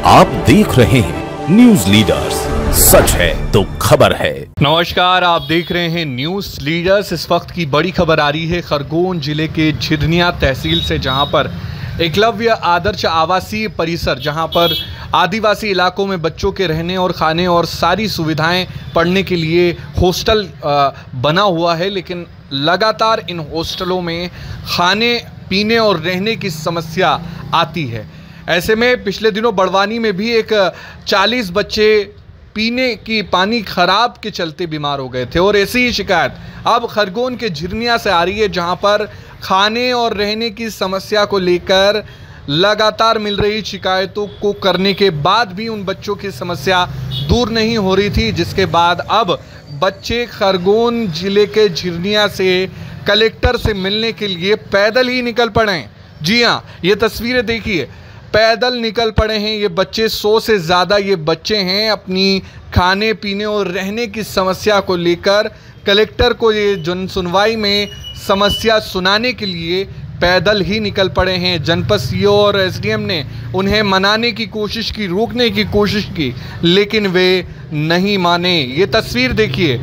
आप देख रहे हैं न्यूज लीडर्स, सच है तो खबर है। नमस्कार, आप देख रहे हैं न्यूज लीडर्स। इस वक्त की बड़ी खबर आ रही है खरगोन जिले के झिरनिया तहसील से, जहां पर एकलव्य आदर्श आवासीय परिसर, जहां पर आदिवासी इलाकों में बच्चों के रहने और खाने और सारी सुविधाएं पढ़ने के लिए हॉस्टल बना हुआ है, लेकिन लगातार इन हॉस्टलों में खाने पीने और रहने की समस्या आती है। ऐसे में पिछले दिनों बड़वानी में भी एक 40 बच्चे पीने की पानी खराब के चलते बीमार हो गए थे, और ऐसी ही शिकायत अब खरगोन के झिरनिया से आ रही है, जहां पर खाने और रहने की समस्या को लेकर लगातार मिल रही शिकायतों को करने के बाद भी उन बच्चों की समस्या दूर नहीं हो रही थी, जिसके बाद अब बच्चे खरगोन जिले के झिरनिया से कलेक्टर से मिलने के लिए पैदल ही निकल पड़े हैं। जी हाँ, ये तस्वीरें देखिए, पैदल निकल पड़े हैं ये बच्चे। 100 से ज़्यादा ये बच्चे हैं अपनी खाने पीने और रहने की समस्या को लेकर कलेक्टर को ये जन सुनवाई में समस्या सुनाने के लिए पैदल ही निकल पड़े हैं। जनपद सीओ और एसडीएम ने उन्हें मनाने की कोशिश की, रोकने की कोशिश की, लेकिन वे नहीं माने। ये तस्वीर देखिए,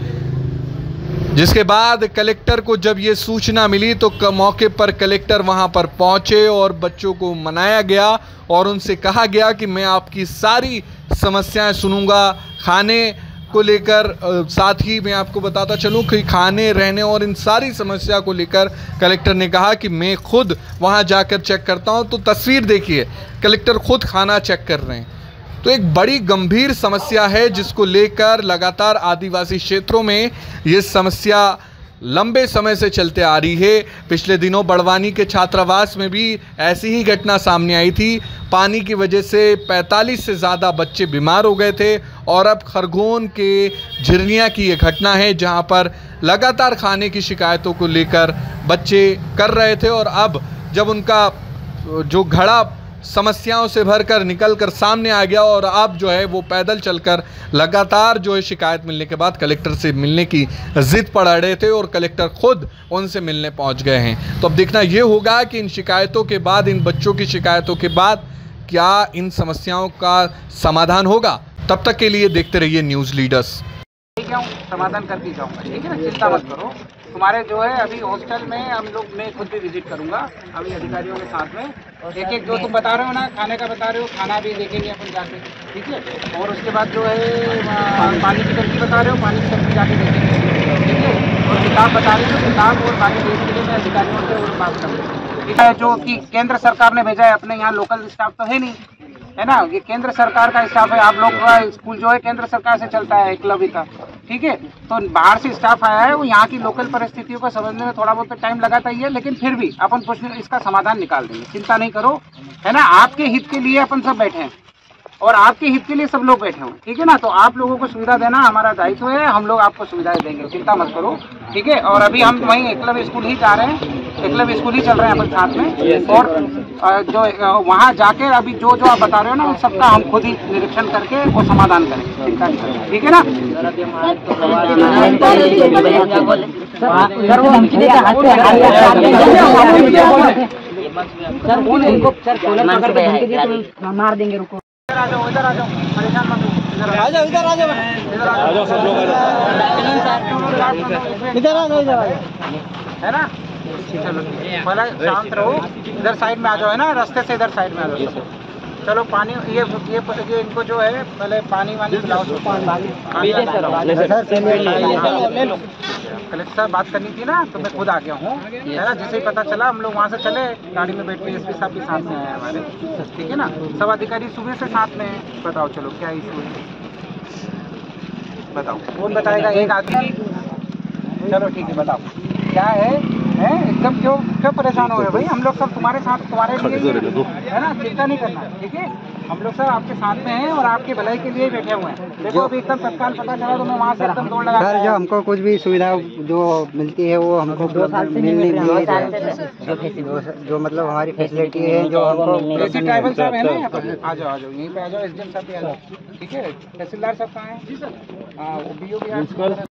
जिसके बाद कलेक्टर को जब ये सूचना मिली तो मौके पर कलेक्टर वहां पर पहुंचे और बच्चों को मनाया गया और उनसे कहा गया कि मैं आपकी सारी समस्याएं सुनूंगा। खाने को लेकर साथ ही मैं आपको बताता चलूं कि खाने रहने और इन सारी समस्या को लेकर कलेक्टर ने कहा कि मैं खुद वहां जाकर चेक करता हूं। तो तस्वीर देखिए, कलेक्टर खुद खाना चेक कर रहे हैं। तो एक बड़ी गंभीर समस्या है, जिसको लेकर लगातार आदिवासी क्षेत्रों में ये समस्या लंबे समय से चलते आ रही है। पिछले दिनों बड़वानी के छात्रावास में भी ऐसी ही घटना सामने आई थी। पानी की वजह से 45 से ज़्यादा बच्चे बीमार हो गए थे, और अब खरगोन के झिरनिया की ये घटना है, जहां पर लगातार खाने की शिकायतों को लेकर बच्चे कर रहे थे, और अब जब उनका जो घड़ा समस्याओं से भरकर निकलकर सामने आ गया, और अब जो है वो पैदल चलकर लगातार जो है शिकायत मिलने के बाद कलेक्टर से मिलने की जिद पड़ रहे थे, और कलेक्टर खुद उनसे मिलने पहुंच गए हैं। तो अब देखना ये होगा कि इन शिकायतों के बाद, इन बच्चों की शिकायतों के बाद क्या इन समस्याओं का समाधान होगा। तब तक के लिए देखते रहिए न्यूज़ लीडर्स। समाधान करके जाऊंगा, ठीक है ना, चिंता मत करो। तुम्हारे जो है अभी हॉस्टल में हम लोग, मैं खुद भी विजिट करूंगा अभी अधिकारियों के साथ में। एक एक जो तुम बता रहे हो ना, खाने का बता रहे हो, खाना भी देखेंगे अपन जाके, ठीक है। और उसके बाद जो है पानी की टंकी बता रहे हो, पानी की टंकी जाके देखेंगे, ठीक है। और किताब बता रहे हो, किताब और बाकी देश के लिए मैं अधिकारियों से और बात करूँगा, ठीक है। जो कि केंद्र सरकार ने भेजा है, अपने यहाँ लोकल स्टाफ तो है नहीं, है ना, ये केंद्र सरकार का स्टाफ है। आप लोग का स्कूल जो है केंद्र सरकार से चलता है, एकलव्य का, ठीक है। तो बाहर से स्टाफ आया है, वो यहाँ की लोकल परिस्थितियों को समझने में थोड़ा बहुत तो टाइम लगाता ही है, लेकिन फिर भी अपन कुछ इसका समाधान निकाल देंगे, चिंता नहीं करो, है ना। आपके हित के लिए अपन सब बैठे हैं, और आपके हित के लिए सब लोग बैठे हुए, ठीक है ना। तो आप लोगों को सुविधा देना हमारा दायित्व है, हम लोग आपको सुविधाएं देंगे, चिंता मत करो, ठीक है। और अभी हम वहीं एकलव्य स्कूल ही जा रहे हैं, एकलव्य स्कूल ही चल रहे हैं अपन साथ में, और जो वहाँ जाकर अभी जो जो आप बता रहे हो ना, उन सबका हम खुद ही निरीक्षण करके वो समाधान करेंगे, चिंता नहीं करें, ठीक है ना। मार देंगे, रुको। इधर आ जाओ, इधर आ जाओ, परेशान मत हो, इधर आ जाओ, इधर आ जाओ, इधर आ जाओ, सब लोग इधर आ जाओ, है ना। चलो पहले शांत रहो, इधर साइड में आ जाओ, है ना, रास्ते से इधर साइड में आ जाओ। चलो पानी ये इनको जो है पहले पानी वानी पिलाओ। कलेक्टर साहब बात करनी थी ना, तो मैं खुद आ गया हूँ, है ना। जिसे ही पता चला हम लोग वहाँ से चले, गाड़ी में बैठ के एसपी साहब भी साथ में आए हमारे, ठीक है ना। सब अधिकारी सुबह से साथ में हैं। बताओ चलो क्या इशू है, बताओ, कौन बताएगा, एक आदमी। चलो ठीक है, बताओ क्या है एकदम क्यों परेशान हो रहे हो भाई। हम लोग सब तुम्हारे साथ, तुम्हारे लिए है ना, चिंता नहीं करना, ठीक है। हम लोग सब आपके साथ में हैं और आपकी भलाई के लिए बैठे हुए हैं। देखो अभी एकदम तत्काल पता चला तो मैं वहाँ से एकदम दौड़ लगा। सर, जो हमको कुछ भी सुविधा जो मिलती है वो हमको 2 साल से मिल रही है, जो मतलब हमारी फैसिलिटी है, जो हमको जैसे ट्राइबल साहब है ना, आ जाओ यहीं पे आ जाओ, एसडीएम साहब भी आ जाओ, ठीक है। तहसीलदार साहब कहाँ हैं? जी सर, वो बीओ भी